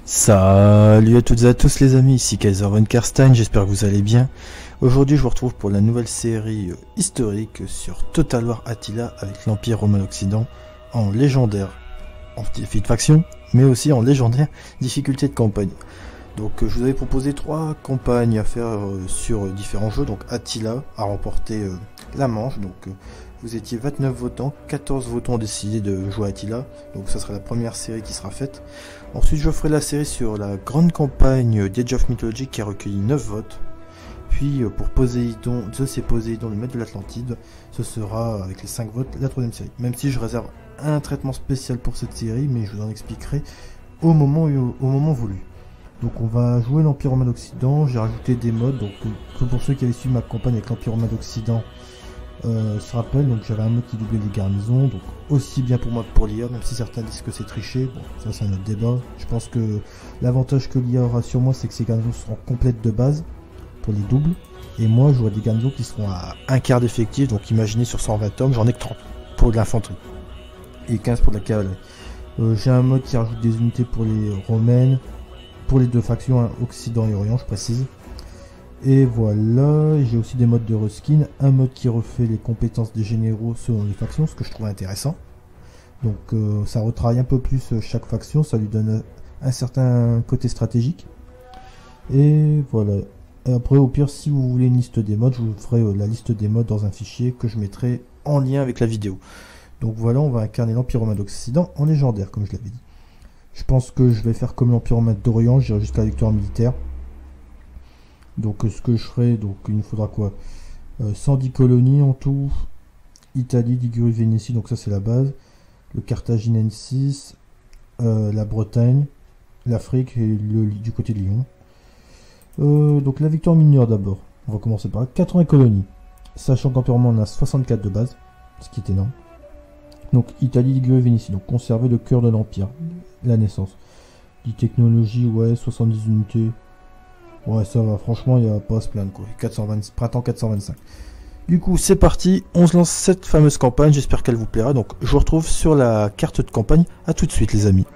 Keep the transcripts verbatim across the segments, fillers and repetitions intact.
Salut à toutes et à tous les amis, ici Kaiser von Karstein, j'espère que vous allez bien. Aujourd'hui je vous retrouve pour la nouvelle série euh, historique sur Total War Attila avec l'Empire romain d'Occident en légendaire, en défi de faction, mais aussi en légendaire difficulté de campagne. Donc euh, je vous avais proposé trois campagnes à faire euh, sur euh, différents jeux, donc Attila a remporté euh, la manche, donc euh, vous étiez vingt-neuf votants, quatorze votants ont décidé de jouer à Attila, donc ça sera la première série qui sera faite. Ensuite je ferai la série sur la grande campagne d'Age of Mythology qui a recueilli neuf votes. Puis pour Poséidon, Zeus et Poséidon, le maître de l'Atlantide, ce sera avec les cinq votes la troisième série. Même si je réserve un traitement spécial pour cette série, mais je vous en expliquerai au moment, au, au moment voulu. Donc on va jouer l'Empire romain d'Occident, j'ai rajouté des modes, donc que pour ceux qui avaient suivi ma campagne avec l'Empire romain d'Occident, Euh, se rappelle, donc j'avais un mode qui doublait les garnisons, donc aussi bien pour moi que pour l'I A, même si certains disent que c'est triché, bon ça c'est un autre débat. Je pense que l'avantage que l'I A aura sur moi, c'est que ces garnisons seront complètes de base pour les doubles, et moi j'aurai des garnisons qui seront à un quart d'effectif, donc imaginez sur cent vingt hommes, j'en ai que trente pour de l'infanterie et quinze pour de la cavalerie. Euh, j'ai un mode qui rajoute des unités pour les romaines, pour les deux factions, hein, Occident et Orient je précise. Et voilà, j'ai aussi des modes de reskin, un mode qui refait les compétences des généraux selon les factions, ce que je trouve intéressant. Donc euh, ça retravaille un peu plus chaque faction, ça lui donne un certain côté stratégique. Et voilà. Et après au pire, si vous voulez une liste des modes, je vous ferai euh, la liste des modes dans un fichier que je mettrai en lien avec la vidéo. Donc voilà, on va incarner l'Empire romain d'Occident en légendaire, comme je l'avais dit. Je pense que je vais faire comme l'Empire romain d'Orient, j'irai jusqu'à la victoire militaire. Donc ce que je ferai, donc il nous faudra quoi, euh, cent dix colonies en tout, Italie, Ligurie, Vénétie, donc ça c'est la base, le Carthaginensis, euh, la Bretagne, l'Afrique et le, du côté de Lyon. Euh, donc la victoire minière d'abord, on va commencer par là, quatre-vingts colonies, sachant qu'empirement on a soixante-quatre de base, ce qui est énorme. Donc Italie, Ligurie, Vénétie, donc conserver le cœur de l'Empire, la naissance. Die technologie, ouais, soixante-dix unités. Ouais, ça va, franchement, il n'y a pas à se plaindre, quoi. quatre cent vingt, printemps quatre cent vingt-cinq. Du coup, c'est parti, on se lance cette fameuse campagne, j'espère qu'elle vous plaira. Donc, je vous retrouve sur la carte de campagne. À tout de suite, les amis.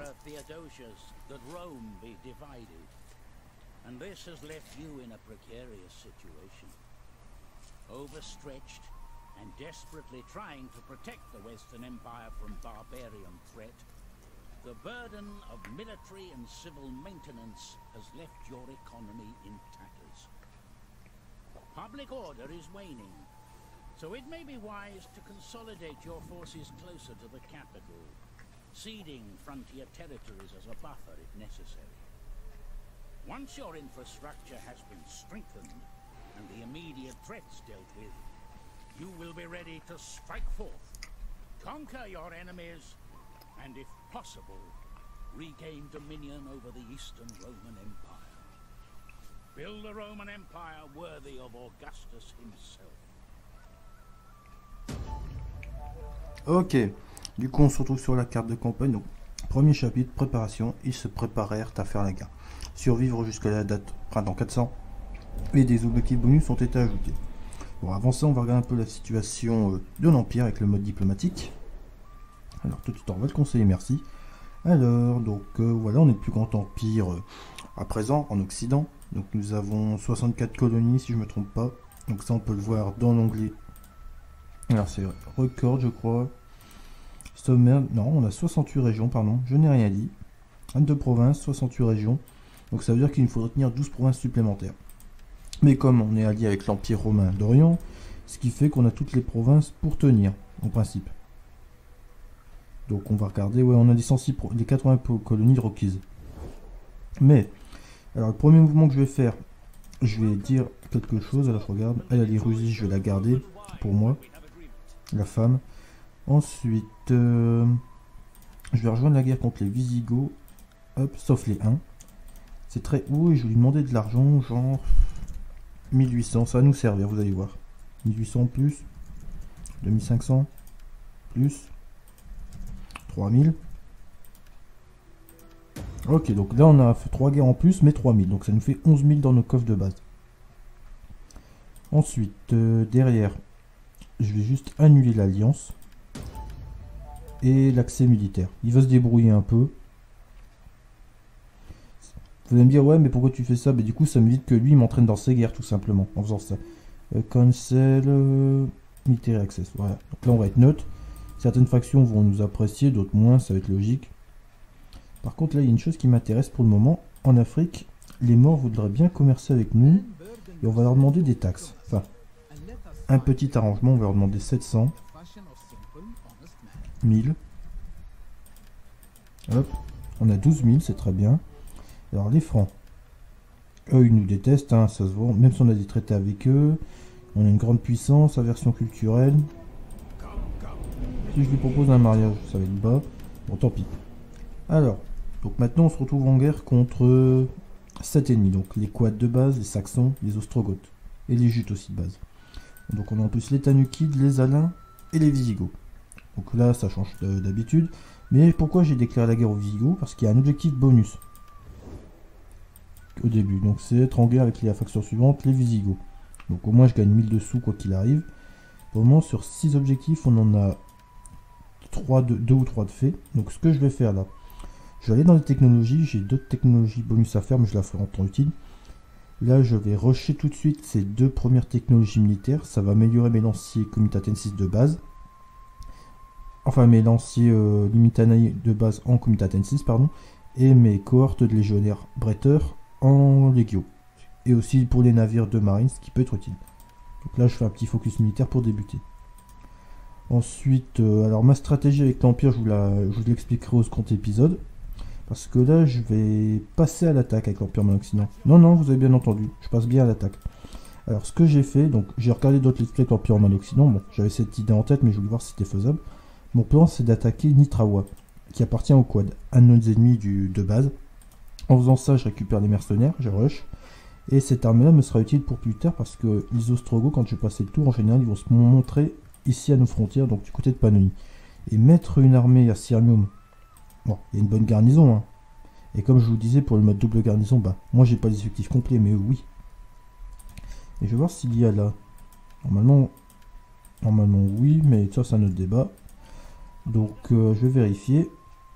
The burden of military and civil maintenance has left your economy in tatters. Public order is waning, so it may be wise to consolidate your forces closer to the capital, ceding frontier territories as a buffer if necessary. Once your infrastructure has been strengthened and the immediate threats dealt with, you will be ready to strike forth, conquer your enemies, and if possible, regain dominion over the Eastern Roman Empire. Build a Roman Empire worthy of Augustus himself. Ok, du coup on se retrouve sur la carte de campagne. Donc, premier chapitre, préparation, ils se préparèrent à faire la guerre. Survivre jusqu'à la date printemps quatre cents, et des objectifs bonus ont été ajoutés. Bon, avant ça, on va regarder un peu la situation de l'Empire avec le mode diplomatique. Alors tout de suite on va le conseiller, merci. Alors donc euh, voilà, on est le plus grand empire euh, à présent en Occident. Donc nous avons soixante-quatre colonies si je me trompe pas. Donc ça on peut le voir dans l'onglet. Alors c'est record je crois. Sommaire, non on a soixante-huit régions pardon, je n'ai rien dit. vingt-deux provinces, soixante-huit régions. Donc ça veut dire qu'il nous faudrait tenir douze provinces supplémentaires. Mais comme on est allié avec l'Empire romain d'Orient, ce qui fait qu'on a toutes les provinces pour tenir en principe. Donc on va regarder, ouais on a les, cent six pro, les quatre-vingts colonies requises. Mais, alors le premier mouvement que je vais faire, je vais dire quelque chose, alors je regarde, elle a les rusies, je vais la garder pour moi, la femme. Ensuite, euh, je vais rejoindre la guerre contre les Visigoths, hop, sauf les uns. C'est très haut et je vais lui demander de l'argent, genre mille huit cents, ça va nous servir, vous allez voir. mille huit cents plus, deux mille cinq cents plus. trois mille. Ok, donc là on a fait trois guerres en plus, mais trois mille. Donc ça nous fait onze mille dans nos coffres de base. Ensuite, euh, derrière, je vais juste annuler l'alliance. Et l'accès militaire. Il va se débrouiller un peu. Vous allez me dire, ouais, mais pourquoi tu fais ça? Bah, du coup, ça m'évite que lui, il m'entraîne dans ses guerres, tout simplement, en faisant ça. Euh, cancel, euh, military access, voilà. Donc là, on va être neutre. Certaines factions vont nous apprécier, d'autres moins, ça va être logique. Par contre, là, il y a une chose qui m'intéresse pour le moment. En Afrique, les morts voudraient bien commercer avec nous, et on va leur demander des taxes. Enfin, un petit arrangement, on va leur demander sept cents, mille. Hop, on a douze mille, c'est très bien. Alors les francs, eux ils nous détestent, hein, ça se voit, même si on a des traités avec eux, on a une grande puissance, aversion culturelle. Si je lui propose un mariage, ça va être bas, bon tant pis. Alors, donc maintenant on se retrouve en guerre contre sept ennemis, donc les quads de base, les saxons, les ostrogoths, et les jutes aussi de base. Donc on a en plus les tanukides, les alains et les visigoths. Donc là ça change d'habitude, mais pourquoi j'ai déclaré la guerre aux visigoths? Parce qu'il y a un objectif bonus au début, donc c'est être en guerre avec la faction suivante, les Visigoths. Donc au moins je gagne mille de sous quoi qu'il arrive. Pour le moment sur six objectifs on en a trois de, deux ou trois de fait. Donc ce que je vais faire là, je vais aller dans les technologies, j'ai d'autres technologies bonus à faire mais je la ferai en temps utile. Là je vais rusher tout de suite ces deux premières technologies militaires, ça va améliorer mes lanciers Comitatensis de base. Enfin mes lanciers euh, Limitanei de base en Comitatensis pardon, et mes cohortes de légionnaires Bretter en Legio, et aussi pour les navires de marine, ce qui peut être utile. Donc là je fais un petit focus militaire pour débuter. Ensuite, euh, alors ma stratégie avec l'Empire, je vous la, je vous l'expliquerai au second épisode, parce que là je vais passer à l'attaque avec l'Empire Mal-Occident. Non non, vous avez bien entendu, je passe bien à l'attaque. Alors ce que j'ai fait, donc j'ai regardé d'autres let's play avec l'Empire Mal-Occident, bon j'avais cette idée en tête mais je voulais voir si c'était faisable. Mon plan c'est d'attaquer Nitrawa, qui appartient au quad, un de nos ennemis du, de base. En faisant ça, je récupère les mercenaires, je rush. Et cette armée-là me sera utile pour plus tard parce que les Ostrogoths, quand je vais passer le tour, en général, ils vont se montrer ici à nos frontières, donc du côté de Pannonie. Et mettre une armée à Sirmium, bon, il y a une bonne garnison, hein. Et comme je vous disais, pour le mode double garnison, bah, moi j'ai pas les effectifs complets, mais eux, oui. Et je vais voir s'il y a là. Normalement, normalement oui, mais ça c'est un autre débat. Donc euh, je vais vérifier.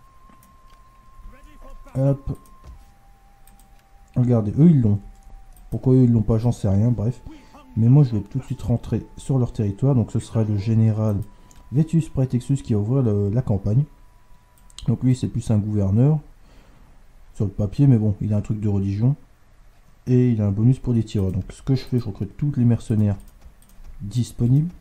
Hop. Regardez, eux ils l'ont. Pourquoi eux ils l'ont pas, j'en sais rien, bref. Mais moi je vais tout de suite rentrer sur leur territoire. Donc ce sera le général Vetus Praetexus qui va ouvrir le, la campagne. Donc lui c'est plus un gouverneur. Sur le papier, mais bon, il a un truc de religion. Et il a un bonus pour les tireurs. Donc ce que je fais, je recrute tous les mercenaires disponibles.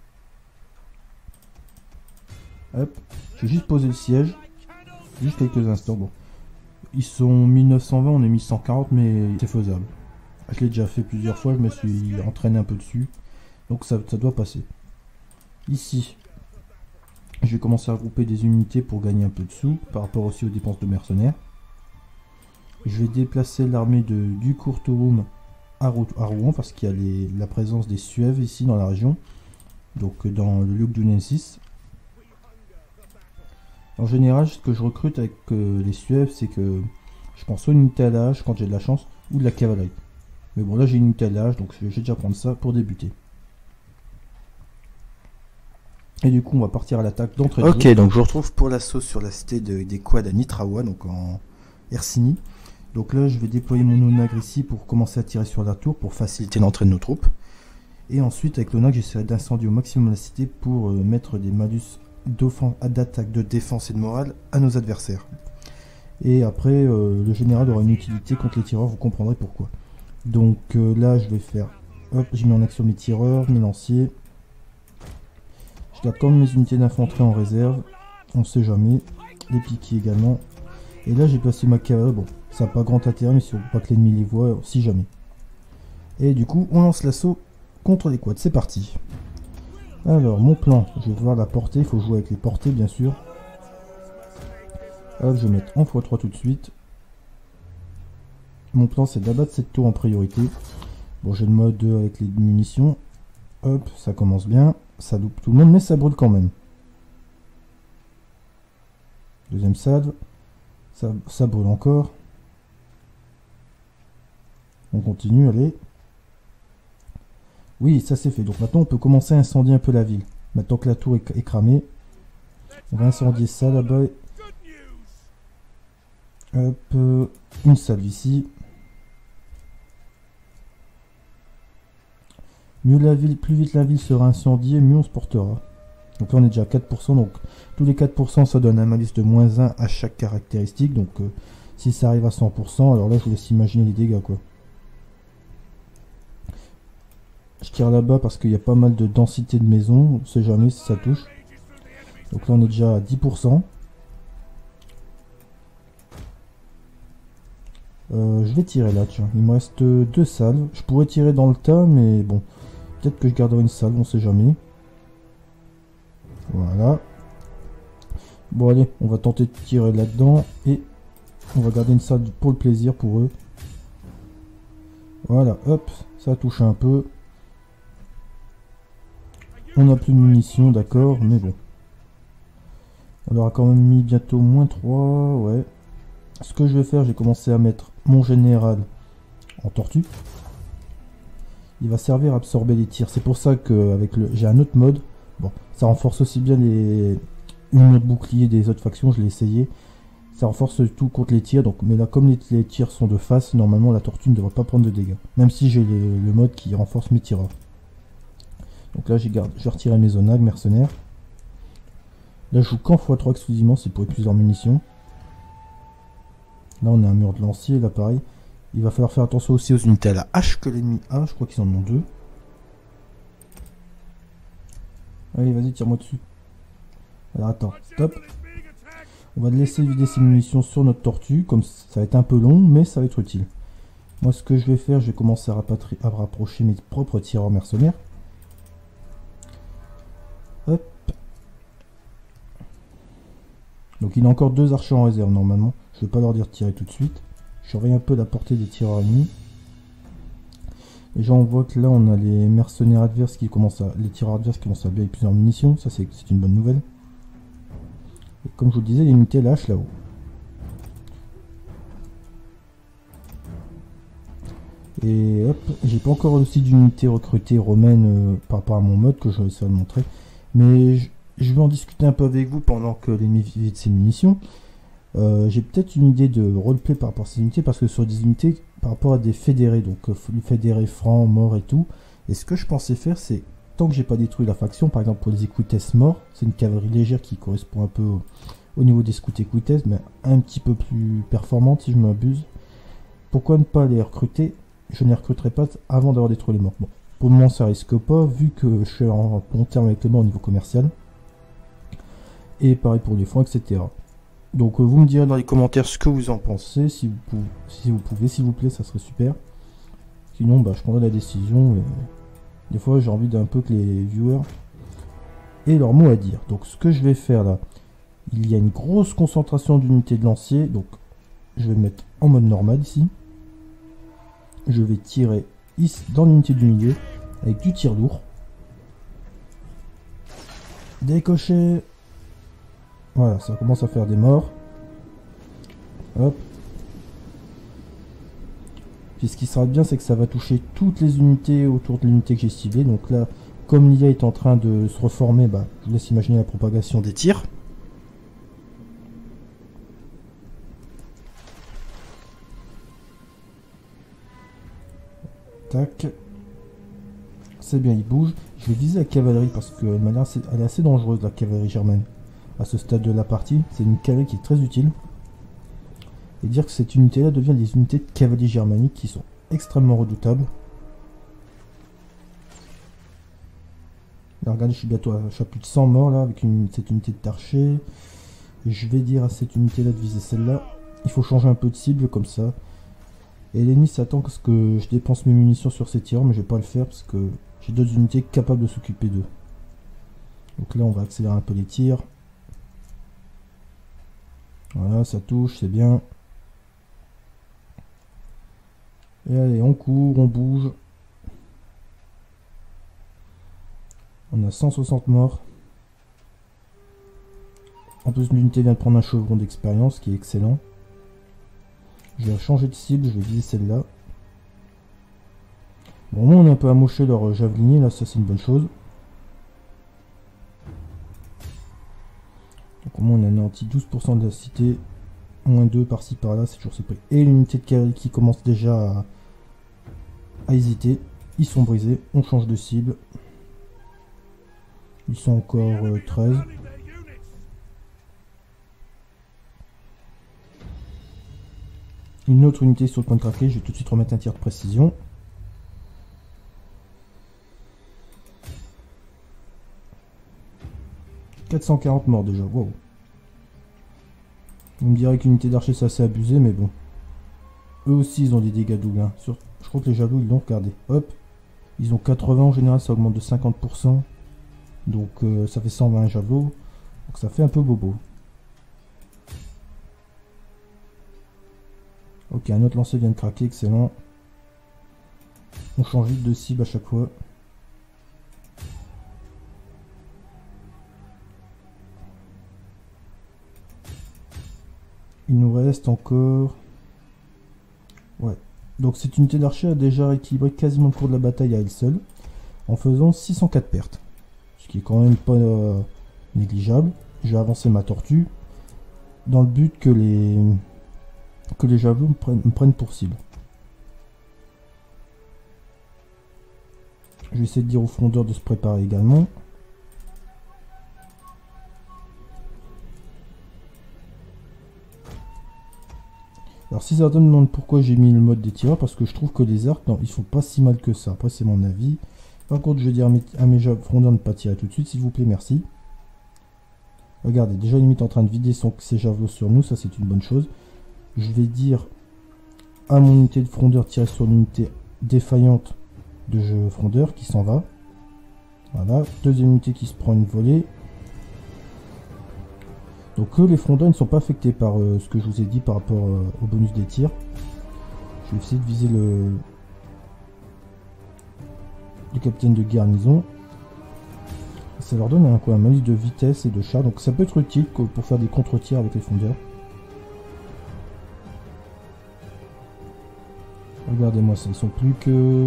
Hop, je vais juste poser le siège. Juste quelques instants, bon. Ils sont mille neuf cent vingt, on est mille cent quarante, mais c'est faisable. Je l'ai déjà fait plusieurs fois, je me suis entraîné un peu dessus. Donc ça, ça doit passer. Ici, je vais commencer à regrouper des unités pour gagner un peu de sous, par rapport aussi aux dépenses de mercenaires. Je vais déplacer l'armée de du Courtorum à, à Rouen, parce qu'il y a les, la présence des Suèves ici dans la région. Donc dans le Luc d'Unensis. En général, ce que je recrute avec euh, les Suèves, c'est que je prends soit une unité à l'âge quand j'ai de la chance, ou de la cavalerie. Mais bon, là j'ai une unité à l'âge, donc je vais déjà prendre ça pour débuter. Et du coup, on va partir à l'attaque d'entrée de jeu. Ok, donc je vous retrouve pour l'assaut sur la cité de, des quads à Nitrawa, donc en Hercynie. Donc là, je vais déployer mon onagre ici pour commencer à tirer sur la tour, pour faciliter l'entrée de nos troupes. Et ensuite, avec l'onagre, j'essaierai d'incendier au maximum la cité pour euh, mettre des malus d'attaque, de défense et de morale à nos adversaires. Et après euh, le général aura une utilité contre les tireurs, vous comprendrez pourquoi. Donc euh, là je vais faire, hop, j'ai mis en action mes tireurs, mes lanciers. Je garde quand même mes unités d'infanterie en réserve, on sait jamais, les piquets également. Et là j'ai placé ma cavalerie, bon ça n'a pas grand intérêt mais si on veut pas que l'ennemi les voit, si jamais. Et du coup on lance l'assaut contre les quads, c'est parti. Alors, mon plan, je vais voir la portée, il faut jouer avec les portées bien sûr. Hop, je vais mettre en fois trois tout de suite. Mon plan c'est d'abattre cette tour en priorité. Bon, j'ai le mode avec les munitions. Hop, ça commence bien. Ça loupe tout le monde, mais ça brûle quand même. Deuxième salve. Ça, ça brûle encore. On continue, allez. Oui, ça c'est fait. Donc maintenant on peut commencer à incendier un peu la ville. Maintenant que la tour est, est cramée. On va incendier ça là-bas. Hop, euh, une salve ici. Mieux la ville, plus vite la ville sera incendiée, mieux on se portera. Donc là on est déjà à quatre pour cent, donc tous les quatre pour cent ça donne un malus de moins un à chaque caractéristique. Donc euh, si ça arrive à cent pour cent, alors là je vous laisse imaginer les dégâts quoi. Je tire là-bas parce qu'il y a pas mal de densité de maisons, on sait jamais si ça touche. Donc là on est déjà à dix pour cent. Euh, je vais tirer là, tiens. Il me reste deux salves. Je pourrais tirer dans le tas, mais bon. Peut-être que je garderai une salve, on sait jamais. Voilà. Bon allez, on va tenter de tirer là-dedans. Et on va garder une salve pour le plaisir pour eux. Voilà, hop. Ça touche un peu. On n'a plus de munitions, d'accord, mais bon. On aura quand même mis bientôt moins trois, ouais. Ce que je vais faire, j'ai commencé à mettre mon général en tortue. Il va servir à absorber les tirs. C'est pour ça que avec le, j'ai un autre mode. Bon, ça renforce aussi bien les une autre bouclier des autres factions. Je l'ai essayé. Ça renforce tout contre les tirs. Donc, mais là, comme les, les tirs sont de face, normalement la tortue ne devrait pas prendre de dégâts. Même si j'ai le, le mode qui renforce mes tireurs. Donc là, j'ai gardé, je vais retirer mes zonags mercenaires. Là, je joue qu'en fois trois exclusivement, c'est pour plusieurs munitions. Là, on a un mur de lancier, là, pareil. Il va falloir faire attention aussi aux unités à la hache que l'ennemi a. Je crois qu'ils en ont deux. Allez, vas-y, tire-moi dessus. Alors, attends, stop. On va laisser vider ses munitions sur notre tortue. Comme ça va être un peu long, mais ça va être utile. Moi, ce que je vais faire, je vais commencer à, à rapprocher mes propres tireurs mercenaires. Hop. Donc, il a encore deux archers en réserve, normalement. Je vais pas leur dire de tirer tout de suite. Je surveille un peu la portée des tireurs ennemis. Déjà on voit que là on a les mercenaires adverses qui commencent à. Les tireurs adverses qui commencent à bien avec plusieurs munitions. Ça c'est une bonne nouvelle. Et comme je vous le disais, l'unité lâche là-haut. Et hop, j'ai pas encore aussi d'unité recrutée romaine euh, par rapport à mon mode que je vais essayer de montrer. Mais je, je vais en discuter un peu avec vous pendant que l'ennemi vide ses munitions. Euh, j'ai peut-être une idée de roleplay par rapport à ces unités, parce que sur des unités par rapport à des fédérés, donc euh, fédérés francs, morts et tout, et ce que je pensais faire, c'est tant que j'ai pas détruit la faction, par exemple pour les écoutesses morts, c'est une cavalerie légère qui correspond un peu au, au niveau des scouts écoutesses, mais un petit peu plus performante si je m'abuse. Pourquoi ne pas les recruter? Je ne les recruterai pas avant d'avoir détruit les morts. Bon, pour le moment ça risque pas, vu que je suis en bon terme avec les morts au niveau commercial, et pareil pour les francs, et cetera. Donc euh, vous me direz dans les commentaires ce que vous en pensez, si vous pouvez, si vous pouvez, s'il vous plaît, ça serait super. Sinon, bah, je prendrai la décision. Et des fois, j'ai envie d'un peu que les viewers aient leur mot à dire. Donc ce que je vais faire là, il y a une grosse concentration d'unités de lancier, donc je vais me mettre en mode normal ici. Je vais tirer ici dans l'unité du milieu avec du tir lourd. Décocher. Voilà, ça commence à faire des morts. Hop. Puis ce qui sera bien, c'est que ça va toucher toutes les unités autour de l'unité que j'ai ciblée. Donc là, comme l'I A est en train de se reformer, bah, je vous laisse imaginer la propagation des tirs. Tac. C'est bien, il bouge. Je vais viser la cavalerie parce qu'elle m'a l'air assez, elle est assez dangereuse, la cavalerie germaine. À ce stade de la partie, c'est une cavalerie qui est très utile. Et dire que cette unité-là devient des unités de cavalerie germanique qui sont extrêmement redoutables. Là, regardez, je suis bientôt à, je suis à plus de cent morts là avec une, cette unité d'archer. Et je vais dire à cette unité-là de viser celle-là. Il faut changer un peu de cible comme ça. Et l'ennemi s'attend à ce que je dépense mes munitions sur ces tireurs, mais je vais pas le faire parce que j'ai d'autres unités capables de s'occuper d'eux. Donc là, on va accélérer un peu les tirs. Voilà, ça touche, c'est bien. Et allez, on court, on bouge. On a cent soixante morts. En plus, l'unité vient de prendre un chevron d'expérience, qui est excellent. Je vais changer de cible, je vais viser celle-là. Bon, au moins on a un peu amoché leur javelinier, là, ça c'est une bonne chose. Donc au moins on a anéanti douze pour cent de la cité. moins deux par-ci par-là, c'est toujours surpris. Et l'unité de cavalerie qui commence déjà à, à hésiter. Ils sont brisés, on change de cible. Ils sont encore euh, treize. Une autre unité sur le point de craquer, je vais tout de suite remettre un tir de précision. quatre cent quarante morts déjà, wow. Vous me direz qu'une unité d'archer c'est assez abusé, mais bon. Eux aussi ils ont des dégâts doubles. Hein. Sur... Je crois que les javelots ils l'ont regardé. Hop. Ils ont quatre-vingts en général, ça augmente de cinquante pour cent. Donc euh, ça fait cent vingt javelots. Donc ça fait un peu bobo. Ok, un autre lancer vient de craquer, excellent. On change vite de cible à chaque fois. Il nous reste encore... Ouais. Donc cette unité d'archer a déjà équilibré quasiment le cours de la bataille à elle seule. En faisant six cent quatre pertes. Ce qui est quand même pas euh, négligeable. Je vais avancer ma tortue. Dans le but que les... que les javelots me prennent, me prennent pour cible. Je vais essayer de dire aux frondeurs de se préparer également. Alors si certains me demandent pourquoi j'ai mis le mode des tireurs, parce que je trouve que les arcs, non, ils font pas si mal que ça. Après c'est mon avis. Par contre je vais dire à mes, à mes frondeurs de ne pas tirer tout de suite, s'il vous plaît, merci. Regardez, déjà limite en train de vider son, ses javelots sur nous, ça c'est une bonne chose. Je vais dire à mon unité de frondeur tirer sur l'unité défaillante de jeu frondeur qui s'en va. Voilà, deuxième unité qui se prend une volée. Donc eux, les frondeurs ne sont pas affectés par euh, ce que je vous ai dit par rapport euh, au bonus des tirs. Je vais essayer de viser le, le capitaine de garnison. Ça leur donne un, quoi, un malus de vitesse et de chat, donc ça peut être utile quoi, pour faire des contre-tirs avec les frondeurs. Regardez-moi ça, ils sont plus que...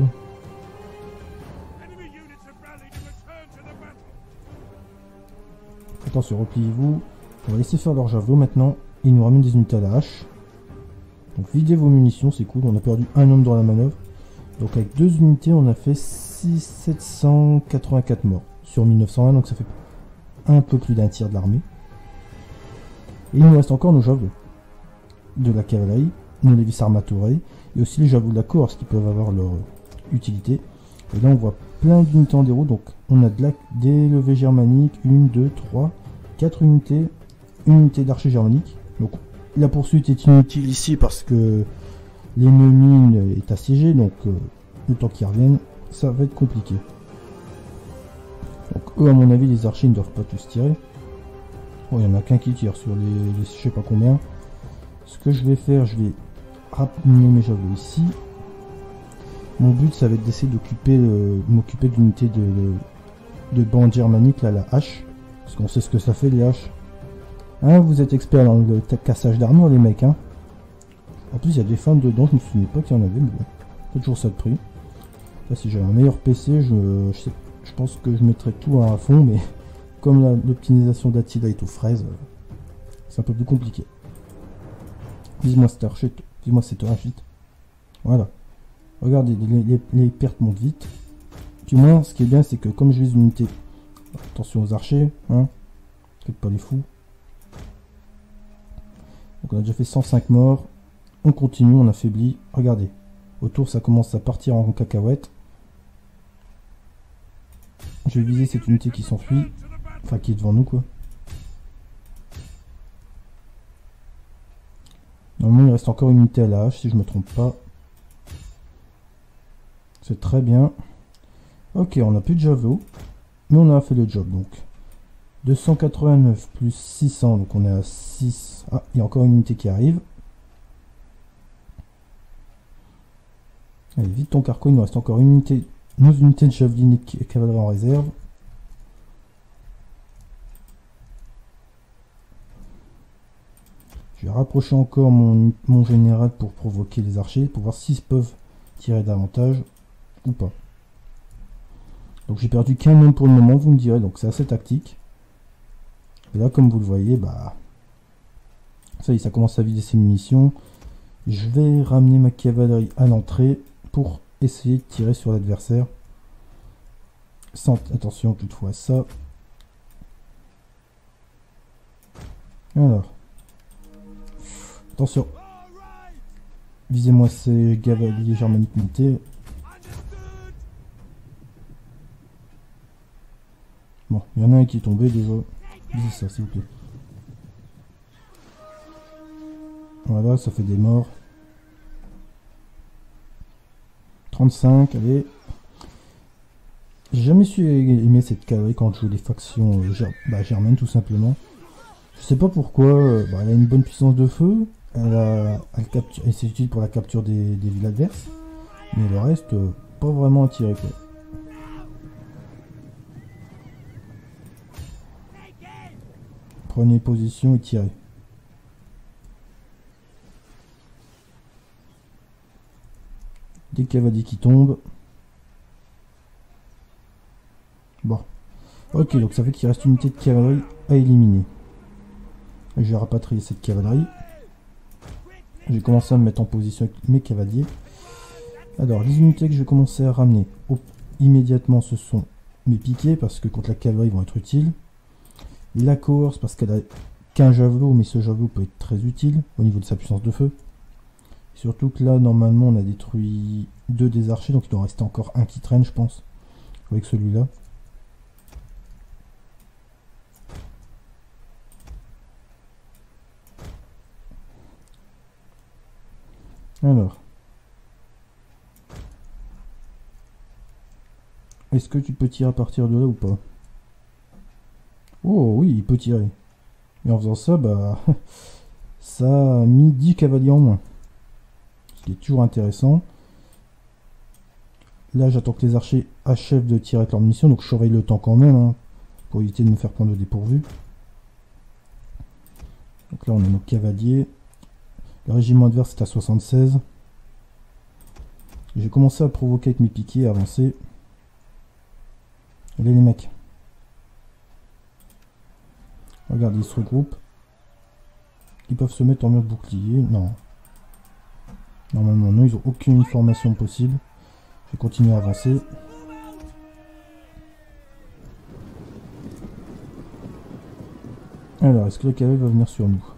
Attention, repliez-vous. On va laisser faire leur javelot maintenant. Ils nous ramènent des unités à la hache. Donc videz vos munitions, c'est cool. On a perdu un homme dans la manœuvre. Donc avec deux unités, on a fait six sept cent quatre-vingt-quatre morts sur mille neuf cent vingt. Donc ça fait un peu plus d'un tiers de l'armée. Et il nous reste encore nos javelots. De la cavalerie, nos lévis armaturés. Et aussi les javelots de la course qui peuvent avoir leur utilité. Et là on voit plein d'unités en déroute. Donc on a de la, des levées germaniques. une, deux, trois, quatre unités. Une unité d'archer germanique. Donc la poursuite est inutile ici parce que l'ennemi est assiégé. Donc euh, le temps qu'ils reviennent, ça va être compliqué. Donc eux à mon avis les archers ne doivent pas tous tirer. Bon, il n'y en a qu'un qui tire sur les, les je sais pas combien. Ce que je vais faire, je vais ramener mes javelots ici. Mon but ça va être d'essayer d'occuper m'occuper d'unité de, de, de bande germanique là, la hache. Parce qu'on sait ce que ça fait les haches. Hein, vous êtes experts dans le cassage d'armure les mecs hein. En plus il y a des fans dedans, je me souvenais pas qu'il y en avait, mais bon, c'est toujours ça de prix. Là si j'avais un meilleur P C, je, je, sais, je pense que je mettrais tout à fond, mais comme l'optimisation d'Attila est aux fraises, c'est un peu plus compliqué. Vise-moi cette archer, vise-moi cette arche vite. Voilà. Regardez, les, les, les pertes montent vite. Puis moi, ce qui est bien, c'est que comme je vise une unité, attention aux archers, hein, faites pas les fous. Donc on a déjà fait cent cinq morts. On continue, on affaiblit. Regardez, autour ça commence à partir en cacahuète. Je vais viser cette unité qui s'enfuit. Enfin qui est devant nous quoi. Normalement il reste encore une unité à la hache si je me trompe pas. C'est très bien. Ok, on n'a plus de javelot. Mais on a fait le job donc. deux cent quatre-vingt-neuf plus six cents, donc on est à six. Ah, il y a encore une unité qui arrive. Allez, vite ton carco, il nous reste encore une unité, nos unités de javeline et cavalerie en réserve. Je vais rapprocher encore mon, mon général pour provoquer les archers, pour voir s'ils peuvent tirer davantage ou pas. Donc j'ai perdu qu'un homme pour le moment, vous me direz, donc c'est assez tactique. Et là, comme vous le voyez, bah, Ça y est, ça commence à vider ses munitions. Je vais ramener ma cavalerie à l'entrée pour essayer de tirer sur l'adversaire. Sans attention toutefois à ça. Alors. Attention. Visez-moi ces cavaliers germaniques montés. Bon, il y en a un qui est tombé déjà. Visez ça s'il vous plaît. Voilà, ça fait des morts. trente-cinq, allez. J'ai jamais su aimer cette cavalerie quand je joue des factions euh, ger bah, germaines tout simplement. Je sais pas pourquoi, euh, bah, elle a une bonne puissance de feu, elle a, elle capture, et c'est utile pour la capture des, des villes adverses, mais le reste, euh, pas vraiment attiré quoi. Prenez position et tirez. Des cavaliers qui tombent. Bon. Ok, donc ça fait qu'il reste une unité de cavalerie à éliminer. Je vais rapatrier cette cavalerie. J'ai commencé à me mettre en position avec mes cavaliers. Alors, les unités que je vais commencer à ramener au, immédiatement, ce sont mes piquets, parce que contre la cavalerie, ils vont être utiles. La cohorte, parce qu'elle a qu'un javelot, mais ce javelot peut être très utile au niveau de sa puissance de feu. Surtout que là, normalement, on a détruit deux des archers, donc il doit en rester encore un qui traîne, je pense, avec celui-là. Alors. Est-ce que tu peux tirer à partir de là ou pas? Oh oui, il peut tirer. Et en faisant ça, bah, ça a mis dix cavaliers en moins. Ce qui est toujours intéressant. Là, j'attends que les archers achèvent de tirer avec leur munition, donc je surveille le temps quand même, hein, pour éviter de me faire prendre au dépourvu. Donc là, on a nos cavaliers. Le régiment adverse est à soixante-seize. J'ai commencé à provoquer avec mes piquets, à avancer. Allez les mecs. Regardez, ils se regroupent. Ils peuvent se mettre en mode bouclier. Non. Normalement non, ils n'ont aucune formation possible. Je vais continuer à avancer. Alors, est-ce que la cavalerie va venir sur nous?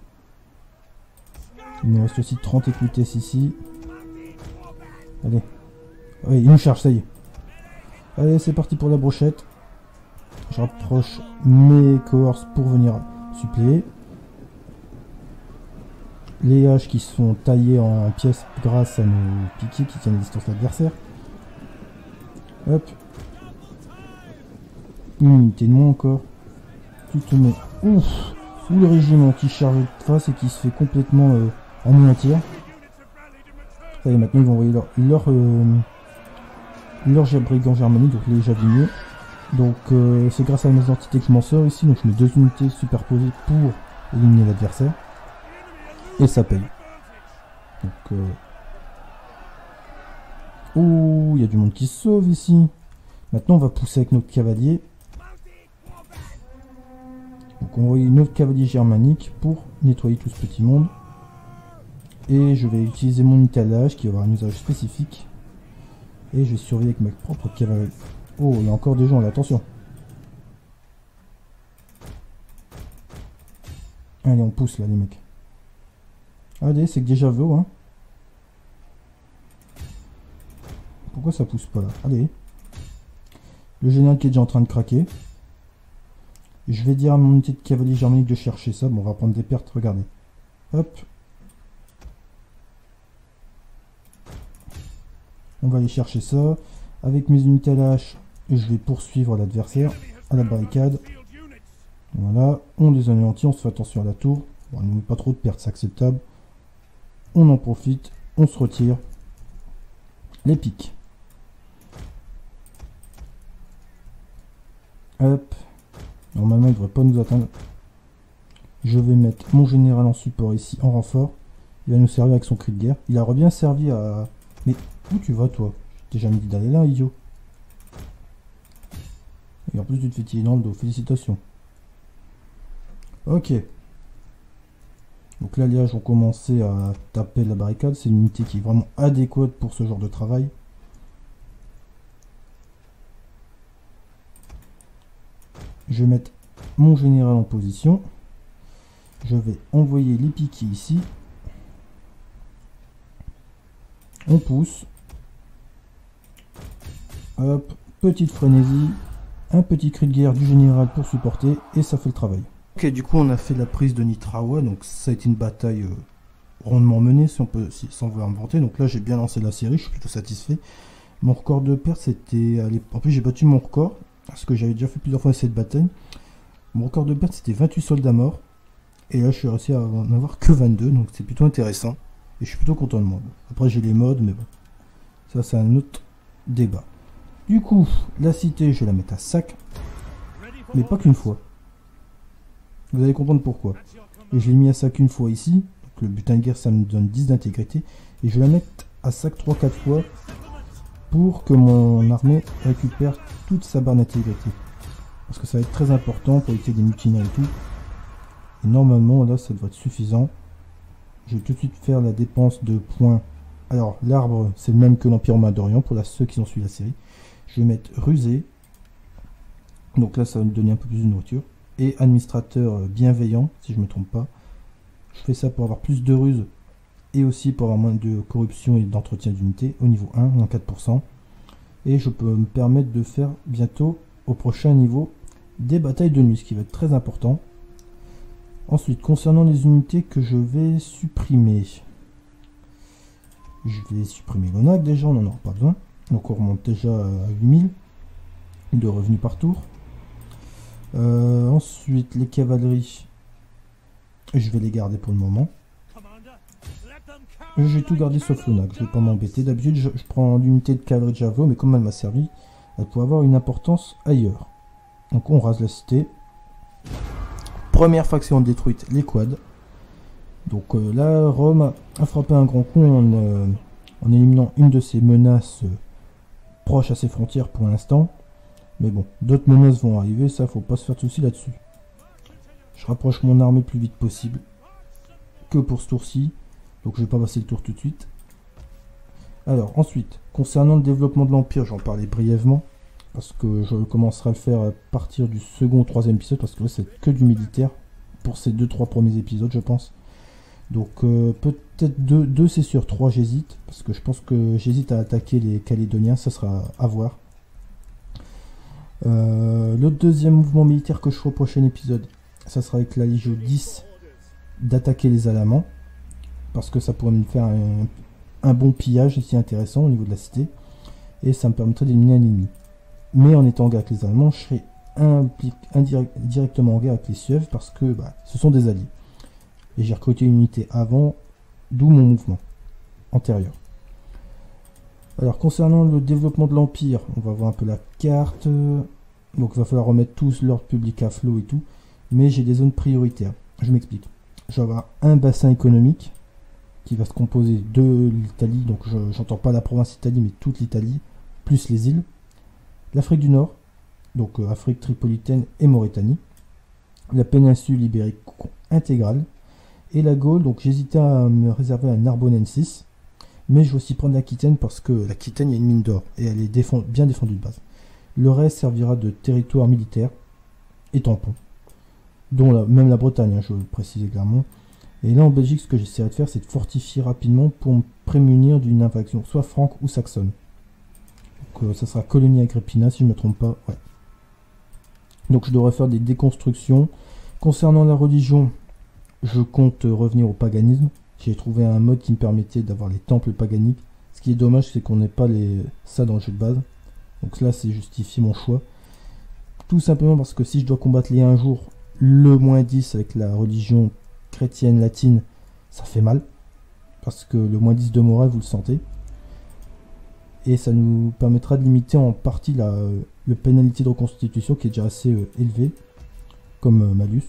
Il nous reste aussi trente éclutesses ici. Allez. Oui, il nous charge, ça y est. Allez, c'est parti pour la brochette. Je rapproche mes cohortes pour venir suppléer. Les haches qui sont taillées en pièces grâce à nos piquets qui tiennent à distance l'adversaire. Hop. Une unité de moins encore. Tu te mets. Ouf. Ou le régiment qui charge de face et qui se fait complètement euh, anéantir. Ça y est, maintenant ils vont envoyer leur leur, euh, leur brigand germanique, donc les javiniers. Donc euh, c'est grâce à mes entités que je m'en sors ici, donc je mets deux unités superposées pour éliminer l'adversaire. Et ça paye. Donc euh... oh, il y a du monde qui se sauve ici. Maintenant on va pousser avec notre cavalier. Donc on va envoyer notre cavalier germanique pour nettoyer tout ce petit monde. Et je vais utiliser mon étalage qui va avoir un usage spécifique. Et je vais surveiller avec ma propre cavalerie. Oh, il y a encore des gens là, attention. Allez, on pousse là les mecs. Allez, c'est que déjà veut, hein. Pourquoi ça pousse pas là? Allez. Le général qui est déjà en train de craquer. Je vais dire à mon unité de cavalier germanique de chercher ça. Bon, on va prendre des pertes, regardez. Hop. On va aller chercher ça. Avec mes unités à la hache, je vais poursuivre l'adversaire à la barricade. Voilà. On les anéantit, on se fait attention à la tour. Bon, on ne met pas trop de pertes, c'est acceptable. On en profite, on se retire. Les piques. Hop. Normalement, il ne devrait pas nous atteindre. Je vais mettre mon général en support ici, en renfort. Il va nous servir avec son cri de guerre. Il a bien servi à... Mais où tu vas, toi? Je t'ai jamais dit d'aller là, idiot. Et en plus, tu te fais tirer dans le dos. Félicitations. Ok. Donc là, les H ont commencé à taper la barricade. C'est une unité qui est vraiment adéquate pour ce genre de travail. Je vais mettre mon général en position. Je vais envoyer les piquets ici. On pousse. Hop, petite frénésie. Un petit cri de guerre du général pour supporter. Et ça fait le travail. Ok, du coup on a fait la prise de Nitrawa. Donc ça a été une bataille euh, rondement menée, si on peut, si, sans vouloir inventer. Donc là j'ai bien lancé la série, je suis plutôt satisfait. Mon record de perte c'était... En plus j'ai battu mon record. Parce que j'avais déjà fait plusieurs fois cette bataille. Mon record de perte c'était vingt-huit soldats morts. Et là je suis réussi à en avoir que vingt-deux. Donc c'est plutôt intéressant. Et je suis plutôt content de moi. Après j'ai les modes, mais bon. Ça c'est un autre débat. Du coup, la cité je vais la mettre à sac. Mais pas qu'une fois. Vous allez comprendre pourquoi. Et je l'ai mis à sac une fois ici. Donc le butin de guerre ça me donne dix d'intégrité. Et je vais la mettre à sac trois quatre fois. Pour que mon armée récupère toute sa barre d'intégrité. Parce que ça va être très important pour éviter des mutineries et tout. Et normalement là ça devrait être suffisant. Je vais tout de suite faire la dépense de points. Alors l'arbre c'est le même que l'Empire romain d'Orient pour la, ceux qui ont suivi la série. Je vais mettre rusé. Donc là ça va me donner un peu plus de nourriture. Et administrateur bienveillant si je ne me trompe pas. Je fais ça pour avoir plus de ruse. Et aussi pour avoir moins de corruption et d'entretien d'unité au niveau un, moins quatre pour cent. Et je peux me permettre de faire bientôt au prochain niveau des batailles de nuit, ce qui va être très important. Ensuite, concernant les unités que je vais supprimer. Je vais supprimer l'O N A C déjà, on n'en aura pas besoin. Donc on remonte déjà à huit mille de revenus par tour. Euh, ensuite, les cavaleries, je vais les garder pour le moment. J'ai tout gardé sauf l'O N A C, je vais pas m'embêter. D'habitude, je, je prends l'unité de cavalerie de javelot, mais comme elle m'a servi, elle pourrait avoir une importance ailleurs. Donc on rase la cité. Première faction détruite, les quads. Donc euh, là, Rome a frappé un grand coup en, euh, en éliminant une de ses menaces euh, proches à ses frontières pour l'instant. Mais bon, d'autres menaces vont arriver, ça faut pas se faire de soucis là-dessus. Je rapproche mon armée le plus vite possible que pour ce tour-ci. Donc je vais pas passer le tour tout de suite. Alors ensuite, concernant le développement de l'Empire, j'en parlais brièvement. Parce que je commencerai à le faire à partir du second ou troisième épisode. Parce que là c'est que du militaire. Pour ces deux trois premiers épisodes je pense. Donc euh, peut-être deux, deux c'est sûr, trois j'hésite. Parce que je pense que j'hésite à attaquer les Calédoniens. Ça sera à voir. Euh, le deuxième mouvement militaire que je ferai au prochain épisode. Ça sera avec la Légion dix. D'attaquer les Alamans. Parce que ça pourrait me faire un, un bon pillage ici intéressant au niveau de la cité. Et ça me permettrait d'éliminer un ennemi. Mais en étant en guerre avec les Allemands, je serai indirect, directement en guerre avec les Suèves parce que bah, ce sont des alliés. Et j'ai recruté une unité avant, d'où mon mouvement antérieur. Alors concernant le développement de l'Empire, on va voir un peu la carte. Donc il va falloir remettre tous l'ordre public à flot et tout. Mais j'ai des zones prioritaires. Je m'explique. Je vais avoir un bassin économique qui va se composer de l'Italie, donc je j'entends pas la province Italie, mais toute l'Italie, plus les îles, l'Afrique du Nord, donc euh, Afrique tripolitaine et Mauritanie, la péninsule ibérique intégrale, et la Gaule, donc j'hésitais à me réserver un Narbonensis, mais je vais aussi prendre l'Aquitaine parce que l'Aquitaine, il y a une mine d'or, et elle est défend bien défendue de base. Le reste servira de territoire militaire et tampon, dont la, même la Bretagne, hein, je veux le préciser clairement. Et là en Belgique, ce que j'essaierai de faire, c'est de fortifier rapidement pour me prémunir d'une invasion, soit franque ou saxonne. Donc euh, ça sera Colonie Agrippina si je ne me trompe pas. Ouais. Donc je devrais faire des déconstructions. Concernant la religion, je compte revenir au paganisme. J'ai trouvé un mode qui me permettait d'avoir les temples paganiques. Ce qui est dommage, c'est qu'on n'ait pas les... ça dans le jeu de base. Donc là, c'est justifié mon choix. Tout simplement parce que si je dois combattre les un jour, le moins dix avec la religion chrétienne latine, ça fait mal. Parce que le moins dix de morale, vous le sentez. Et ça nous permettra de limiter en partie la, le pénalité de reconstitution qui est déjà assez euh, élevé, comme euh, malus.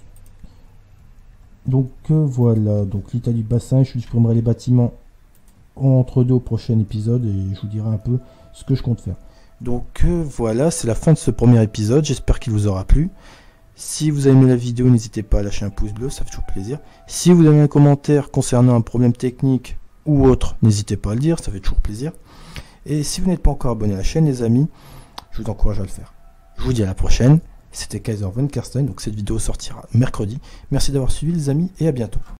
Donc euh, voilà, donc l'Italie bassin, je supprimerai les bâtiments entre deux au prochain épisode et je vous dirai un peu ce que je compte faire. Donc euh, voilà, c'est la fin de ce premier épisode, j'espère qu'il vous aura plu. Si vous avez aimé la vidéo, n'hésitez pas à lâcher un pouce bleu, ça fait toujours plaisir. Si vous avez un commentaire concernant un problème technique ou autre, n'hésitez pas à le dire, ça fait toujours plaisir. Et si vous n'êtes pas encore abonné à la chaîne, les amis, je vous encourage à le faire. Je vous dis à la prochaine. C'était Kaiser von Karstein, donc cette vidéo sortira mercredi. Merci d'avoir suivi les amis et à bientôt.